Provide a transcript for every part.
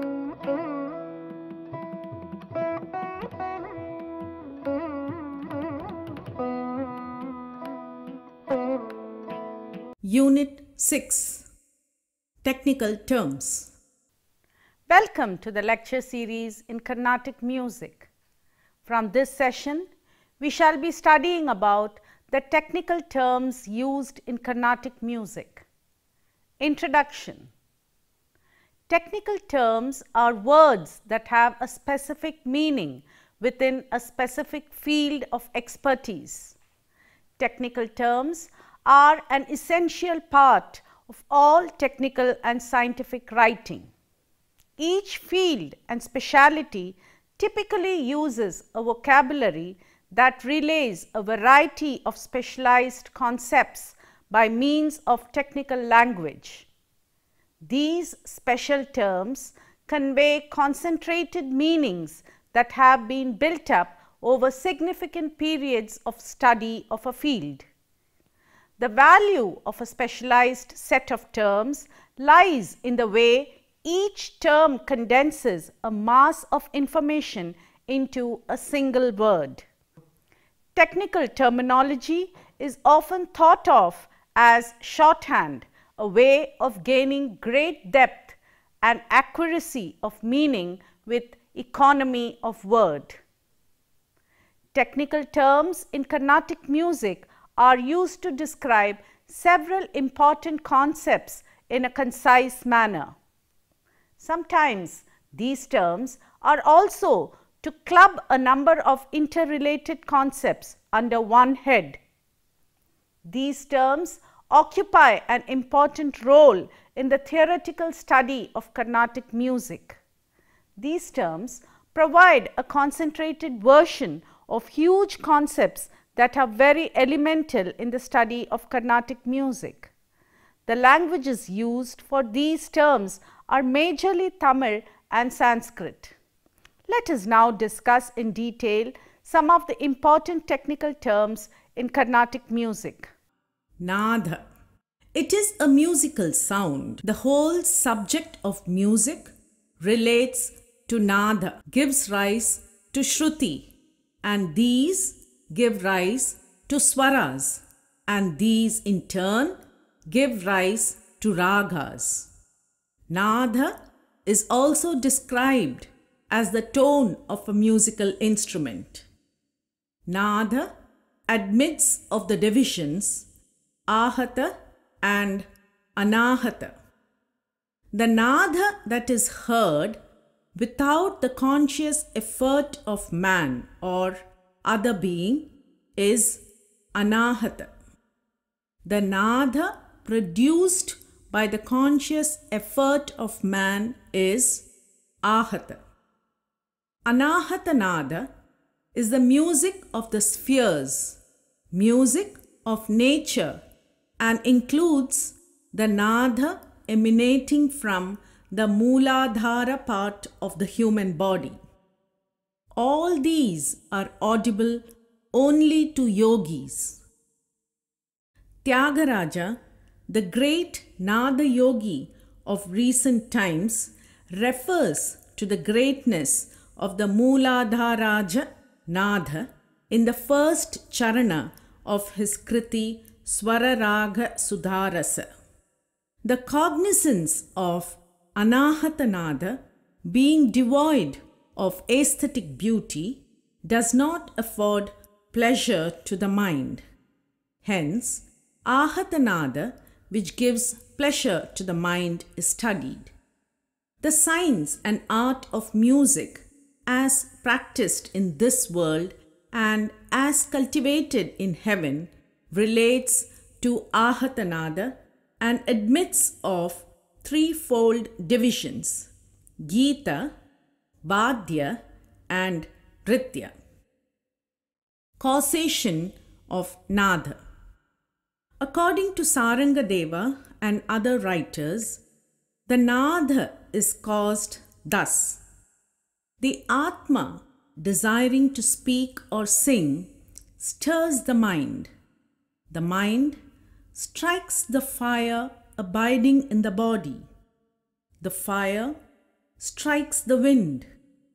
Unit 6 Technical Terms. Welcome to the lecture series in Carnatic music. From this session, we shall be studying about the technical terms used in Carnatic music. Introduction. Technical terms are words that have a specific meaning within a specific field of expertise. Technical terms are an essential part of all technical and scientific writing. Each field and specialty typically uses a vocabulary that relays a variety of specialized concepts by means of technical language. These special terms convey concentrated meanings that have been built up over significant periods of study of a field. The value of a specialized set of terms lies in the way each term condenses a mass of information into a single word. Technical terminology is often thought of as shorthand, a way of gaining great depth and accuracy of meaning with economy of word. Technical terms in Carnatic music are used to describe several important concepts in a concise manner. Sometimes these terms are also to club a number of interrelated concepts under one head. These terms occupy an important role in the theoretical study of Carnatic music. These terms provide a concentrated version of huge concepts that are very elemental in the study of Carnatic music. The languages used for these terms are majorly Tamil and Sanskrit. Let us now discuss in detail some of the important technical terms in Carnatic music. Nadha. It is a musical sound. The whole subject of music relates to Nadha, gives rise to Shruti, and these give rise to Swaras, and these in turn give rise to Ragas. Nadha is also described as the tone of a musical instrument. Nadha admits of the divisions Ahata and Anahata. The Nadha that is heard without the conscious effort of man or other being is Anahata. The Nadha produced by the conscious effort of man is Ahata. Anahata Nada is the music of the spheres, music of nature, and includes the Nada emanating from the Mooladhara part of the human body. All these are audible only to yogis. Tyagaraja, the great Nada yogi of recent times, refers to the greatness of the Mooladharaja Nada in the first charana of his Kriti Swararaga Sudharasa. The cognizance of Anahata Nada, being devoid of aesthetic beauty, does not afford pleasure to the mind. Hence, Ahata Nada, which gives pleasure to the mind, is studied. The science and art of music, as practiced in this world and as cultivated in heaven, relates to Ahata Nada and admits of threefold divisions: Gita, Badya and Nritya. Causation of Nada. According to Sarangadeva and other writers, the Nada is caused thus. The Atma, desiring to speak or sing, stirs the mind. The mind strikes the fire abiding in the body. The fire strikes the wind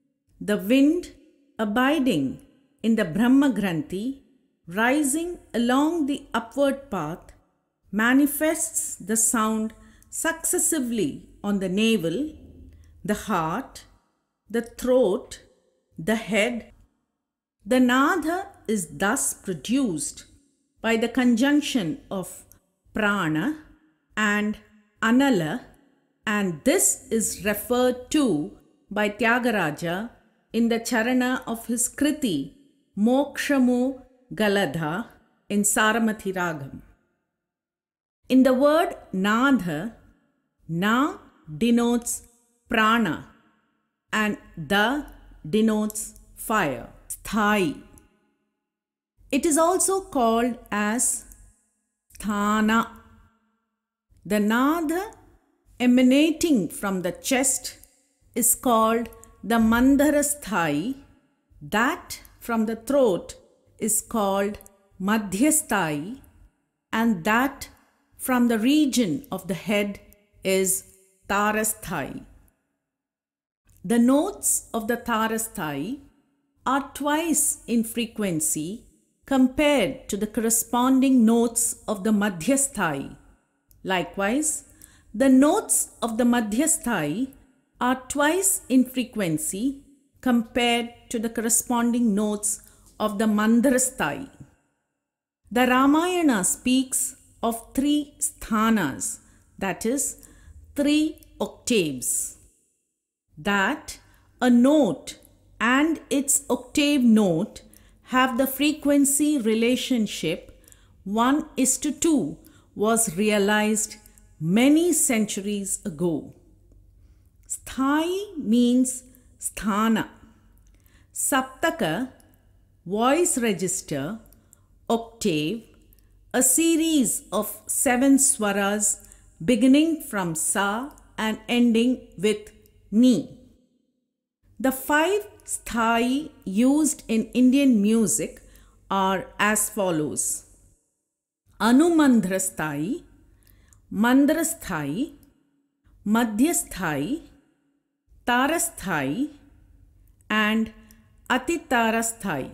abiding in the Brahma Granthi, rising along the upward path, manifests the sound successively on the navel, the heart, the throat, the head. The Nadha is thus produced by the conjunction of Prana and Anala, and this is referred to by Tyagaraja in the charana of his Kriti Mokshamu Galadha in Saramathi Ragam. In the word Nadha, Na denotes prana and Da denotes fire, sthai. It is also called as sthana. The Nadha emanating from the chest is called the Mandharasthai. That from the throat is called Madhyasthai, and that from the region of the head is Tarasthai. The notes of the Tarasthai are twice in frequency compared to the corresponding notes of the Madhyasthai. Likewise, the notes of the Madhyasthai are twice in frequency compared to the corresponding notes of the Mandharasthai. The Ramayana speaks of 3 sthanas, that is, 3 octaves. That a note and its octave note have the frequency relationship 1:2 was realized many centuries ago. Sthai means sthana. Saptaka, voice register, octave, a series of 7 swaras beginning from Sa and ending with Ni. The 5 sthai used in Indian music are as follows: Anumandhrasthai, Mandrasthai, Madhyasthai, Tarasthai, and Atitarasthai.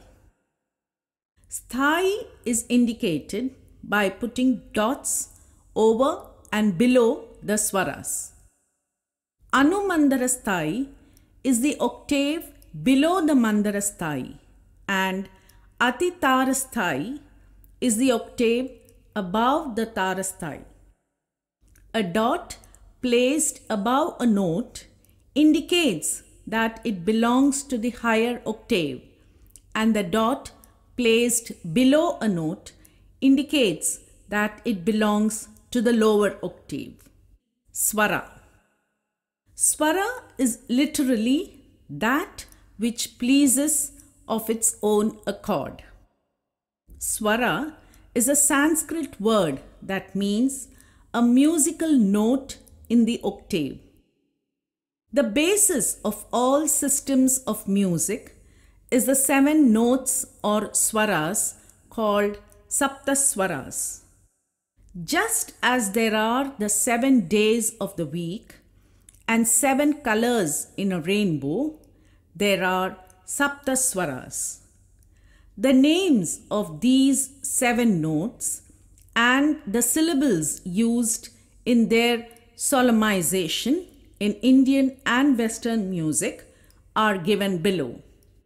Sthai is indicated by putting dots over and below the swaras. Anumandarasthai is the octave below the Mandarasthai, and Atitarasthai is the octave above the Tarasthai. A dot placed above a note indicates that it belongs to the higher octave, and the dot placed below a note indicates that it belongs to the lower octave. Swara. Swara is literally that which pleases of its own accord. Swara is a Sanskrit word that means a musical note in the octave. The basis of all systems of music is the 7 notes or swaras called Saptaswaras. Just as there are the 7 days of the week and 7 colors in a rainbow, there are Saptaswaras. The names of these 7 notes and the syllables used in their solemnization in Indian and Western music are given below.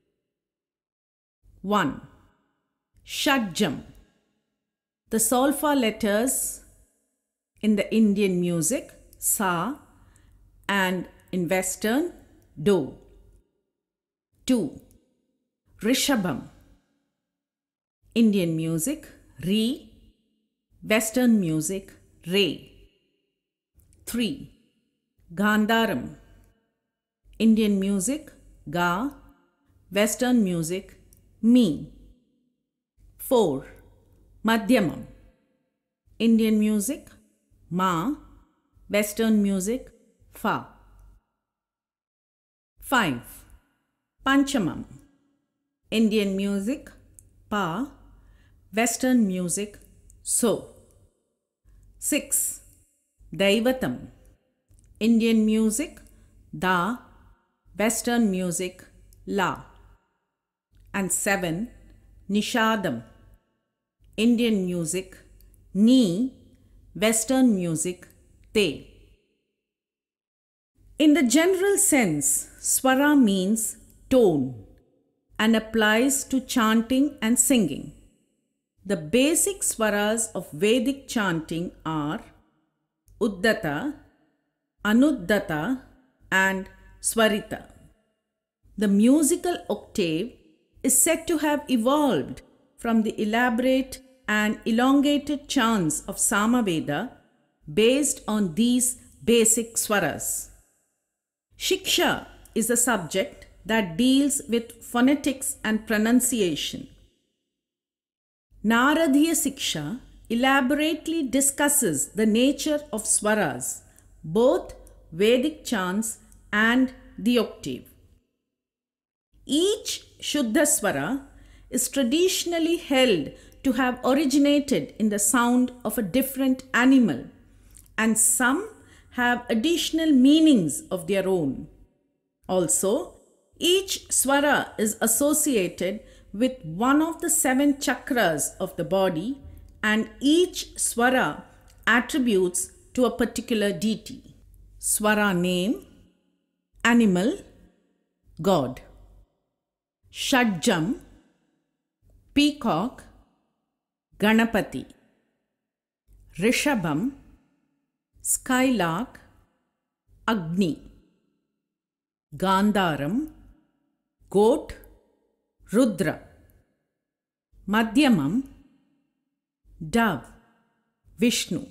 1. Shadjam. The solfa letters in the Indian music, Sa, and in Western, Do. 2. Rishabham. Indian music, Re, Western music, Re. 3. Gandharam. Indian music, Ga, Western music, Mi. 4. Madhyamam. Indian music, Ma, Western music, Fa. 5. Panchamam. Indian music, Pa, Western music, So. 6. Daivatam. Indian music, Da, Western music, La. And 7. Nishadam, Indian music, Ni, Western music, Te. In the general sense, swara means tone and applies to chanting and singing. The basic swaras of Vedic chanting are Uddata, Anuddata and Swarita. The musical octave is said to have evolved from the elaborate and elongated chants of Samaveda based on these basic swaras. Shiksha is a subject that deals with phonetics and pronunciation. Naradhiya Siksha elaborately discusses the nature of swaras, both Vedic chants and the octave. Each Shuddha Swara is traditionally held to have originated in the sound of a different animal, and some have additional meanings of their own. Also, each swara is associated with one of the 7 chakras of the body, and each swara attributes to a particular deity. Swara name, animal, God. Shadjam, peacock, Ganapati. Rishabham, skylark, Agni. Gandharam, goat, Rudra. Madhyamam, dove, Vishnu.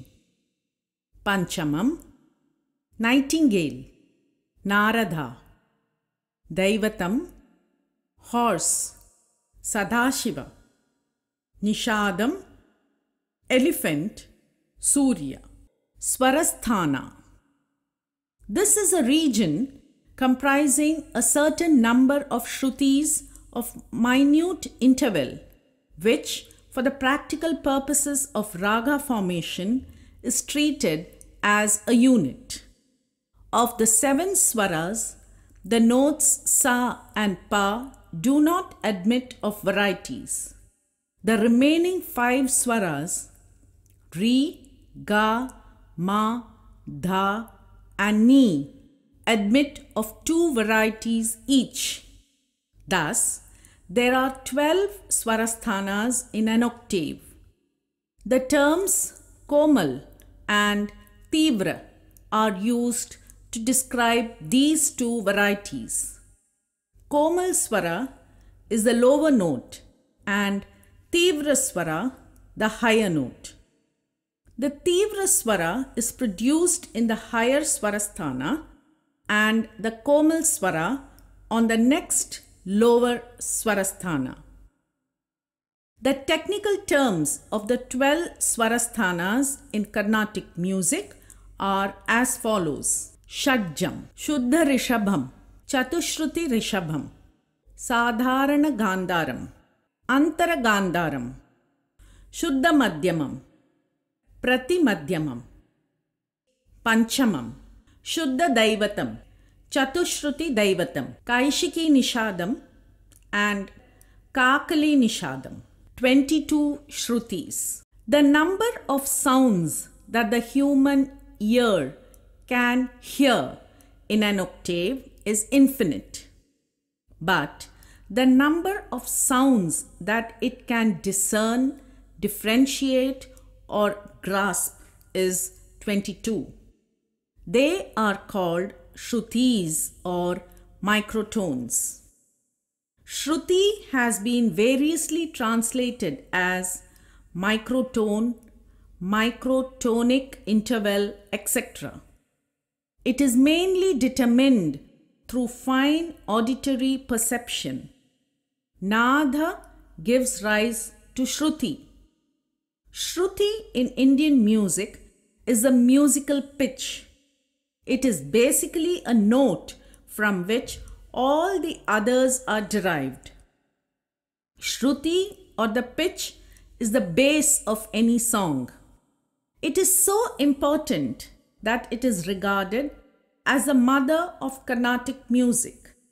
Panchamam, nightingale, Narada. Daivatam, horse, Sadashiva. Nishadam, elephant, Surya. Swarasthana. This is a region comprising a certain number of shrutis of minute interval, which, for the practical purposes of raga formation, is treated as a unit. Of the 7 swaras, the notes sa and pa do not admit of varieties. The remaining 5 swaras, ri, ga, ma, dha and ni, admit of 2 varieties each. Thus, there are 12 swarasthanas in an octave. The terms komal and tivra are used to describe these 2 varieties. Komal swara is the lower note and tivra swara the higher note. The tivra swara is produced in the higher swarasthana and the komal swara on the next lower swarasthana. The technical terms of the 12 swarasthanas in Carnatic music are as follows. Shadjam, Shuddha Rishabham, Chatushruti Rishabham, Sadharana Gandharam, Antara Gandharam, Shuddha Madhyamam, Prati Madhyamam, Panchamam, Shuddha Daivatam, Chatushruti Daivatam, Kaishiki Nishadam and Kakali Nishadam. 22 Shrutis. The number of sounds that the human ear can hear in an octave is infinite, but the number of sounds that it can discern, differentiate or grasp is 22. They are called Shrutis or microtones. Shruti has been variously translated as microtone, microtonic interval, etc. It is mainly determined through fine auditory perception. Nadha gives rise to Shruti. Shruti in Indian music is a musical pitch. It is basically a note from which all the others are derived. Shruti or the pitch is the base of any song. It is so important that it is regarded as the mother of Carnatic music.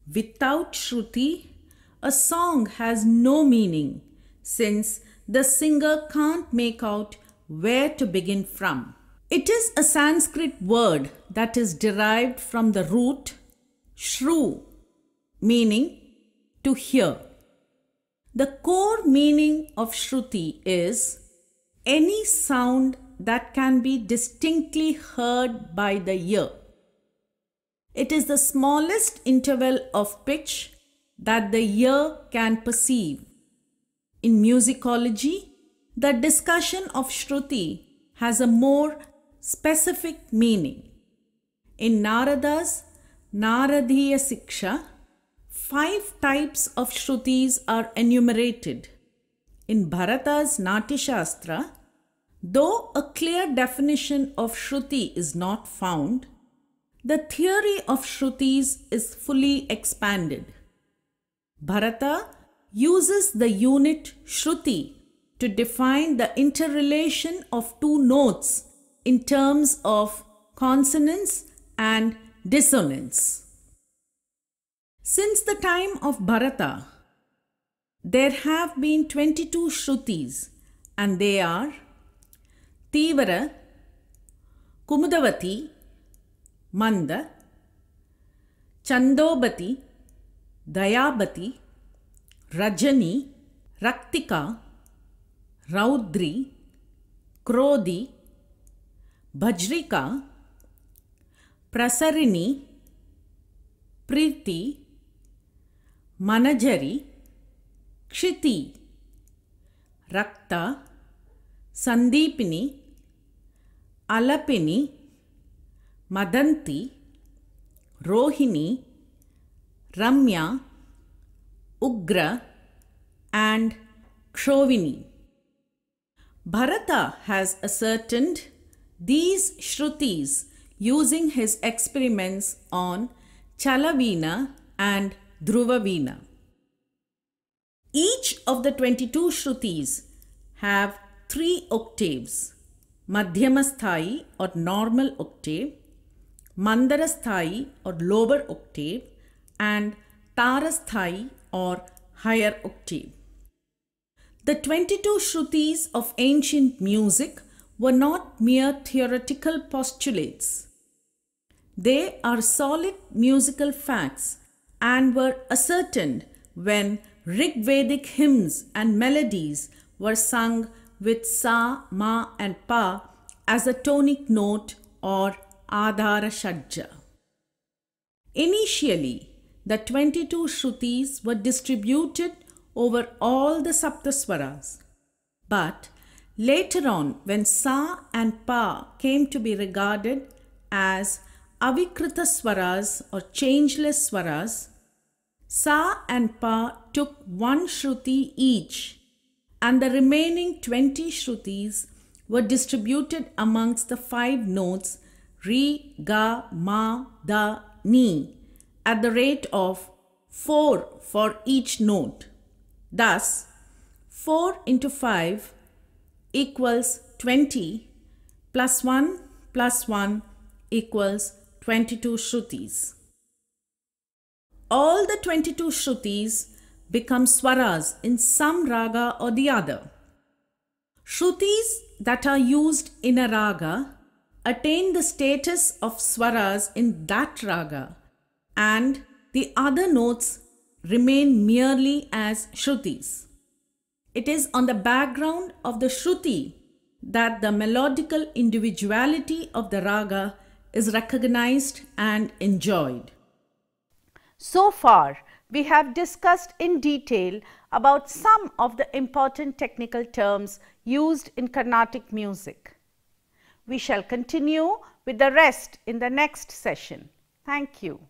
Without Shruti, a song has no meaning since the singer can't make out where to begin from. It is a Sanskrit word that is derived from the root shru, meaning to hear. The core meaning of Shruti is any sound that can be distinctly heard by the ear. It is the smallest interval of pitch that the ear can perceive. In musicology, the discussion of Shruti has a more specific meaning. In Narada's Naradiya Siksha, 5 types of Shrutis are enumerated. In Bharata's Natya Shastra, though a clear definition of Shruti is not found, the theory of Shrutis is fully expanded. Bharata uses the unit Shruti to define the interrelation of 2 notes in terms of consonance and dissonance. Since the time of Bharata, there have been 22 Shrutis, and they are Tivara, Kumudavati, Manda, Chandobati, Dayabati, Rajani, Raktika, Raudri, Krodhi, Bajrika, Prasarini, Priti, Manajari, Kshiti, Rakta, Sandipini, Alapini, Madanti, Rohini, Ramya, Ugra, and Kshovini. Bharata has ascertained these Shrutis using his experiments on Chalaveena and Dhruvaveena. Each of the 22 Shrutis have 3 octaves: Madhyamasthai or normal octave, Mandarasthai or lower octave, and Tarasthai or higher octave. The 22 Shrutis of ancient music were not mere theoretical postulates. They are solid musical facts and were ascertained when Rigvedic hymns and melodies were sung with Sa, Ma and Pa as a tonic note or Adhara Shadja. Initially, the 22 Shrutis were distributed over all the Saptaswaras, but later on, when Sa and Pa came to be regarded as Avikrita Swaras or changeless Swaras, Sa and Pa took 1 Shruti each, and the remaining 20 Shrutis were distributed amongst the 5 notes Re, Ga, Ma, Da, Ni at the rate of 4 for each note. Thus, 4 into 5 equals 20 plus 1 equals 22 Shrutis. All the 22 Shrutis become Swaras in some raga or the other. Shrutis that are used in a raga attain the status of Swaras in that raga, and the other notes remain merely as Shrutis. It is on the background of the Shruti that the melodical individuality of the raga is recognized and enjoyed. So far, we have discussed in detail about some of the important technical terms used in Carnatic music. We shall continue with the rest in the next session. Thank you.